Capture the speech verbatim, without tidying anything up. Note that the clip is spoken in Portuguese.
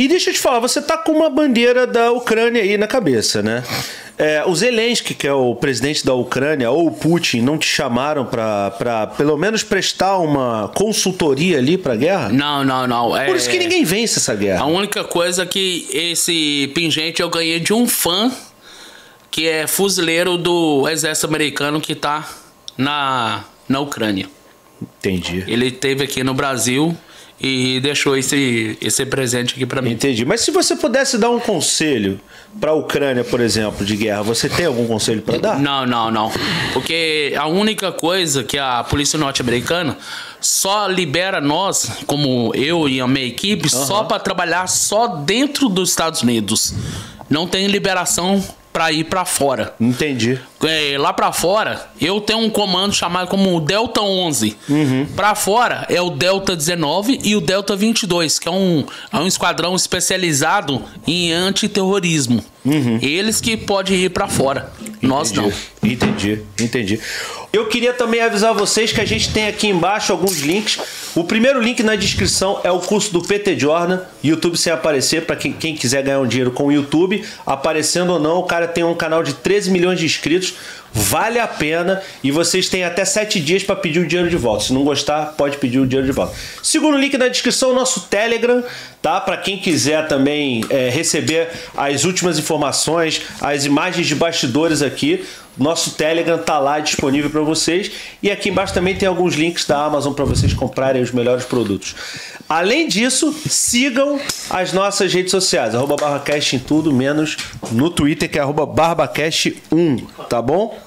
E deixa eu te falar, você tá com uma bandeira da Ucrânia aí na cabeça, né? É, o Zelensky, que é o presidente da Ucrânia, ou o Putin, não te chamaram para pelo menos prestar uma consultoria ali para a guerra? Não, não, não. É... Por isso que ninguém vence essa guerra. A única coisa que esse pingente eu ganhei de um fã que é fuzileiro do exército americano que tá na, na Ucrânia. Entendi. Ele esteve aqui no Brasil e deixou esse, esse presente aqui para mim. Entendi. Mas se você pudesse dar um conselho para a Ucrânia, por exemplo, de guerra, você tem algum conselho para dar? Não, não, não. Porque a única coisa que a polícia norte-americana só libera nós, como eu e a minha equipe, uhum. só para trabalhar só dentro dos Estados Unidos. Não tem liberação para ir para fora. Entendi. É, lá para fora, eu tenho um comando chamado como Delta onze. Uhum. Para fora é o Delta dezenove e o Delta vinte e dois, que é um, é um esquadrão especializado em antiterrorismo. Uhum. Eles que podem ir para fora. Entendi. Nós não. Entendi, entendi. Eu queria também avisar vocês que a gente tem aqui embaixo alguns links. O primeiro link na descrição é o curso do P T Jordan, YouTube sem aparecer, para quem, quem quiser ganhar um dinheiro com o YouTube, aparecendo ou não. O cara tem um canal de treze milhões de inscritos, vale a pena, e vocês têm até sete dias para pedir o dinheiro de volta. Se não gostar, pode pedir o dinheiro de volta. Segundo link na descrição, o nosso Telegram, tá? Para quem quiser também é, receber as últimas informações, as imagens de bastidores aqui. Nosso Telegram tá lá disponível para vocês, e aqui embaixo também tem alguns links da Amazon para vocês comprarem os melhores produtos. Além disso, sigam as nossas redes sociais, arroba BarbaCast em tudo, menos no Twitter, que é arroba BarbaCast um, tá bom?